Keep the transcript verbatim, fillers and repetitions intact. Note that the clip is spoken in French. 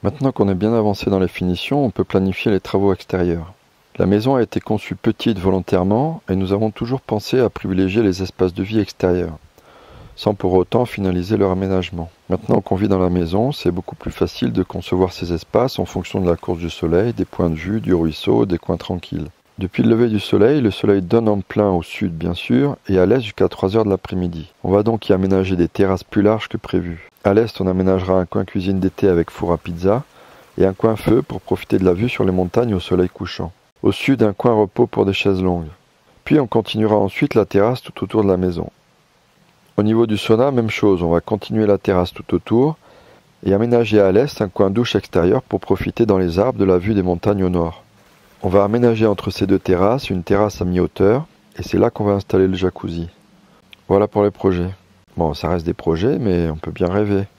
Maintenant qu'on est bien avancé dans les finitions, on peut planifier les travaux extérieurs. La maison a été conçue petite volontairement et nous avons toujours pensé à privilégier les espaces de vie extérieurs, sans pour autant finaliser leur aménagement. Maintenant qu'on vit dans la maison, c'est beaucoup plus facile de concevoir ces espaces en fonction de la course du soleil, des points de vue, du ruisseau, des coins tranquilles. Depuis le lever du soleil, le soleil donne en plein au sud bien sûr, et à l'est jusqu'à trois heures de l'après-midi. On va donc y aménager des terrasses plus larges que prévu. À l'est, on aménagera un coin cuisine d'été avec four à pizza, et un coin feu pour profiter de la vue sur les montagnes au soleil couchant. Au sud, un coin repos pour des chaises longues. Puis on continuera ensuite la terrasse tout autour de la maison. Au niveau du sauna, même chose, on va continuer la terrasse tout autour, et aménager à l'est un coin douche extérieur pour profiter dans les arbres de la vue des montagnes au nord. On va aménager entre ces deux terrasses une terrasse à mi-hauteur, et c'est là qu'on va installer le jacuzzi. Voilà pour les projets. Bon, ça reste des projets, mais on peut bien rêver.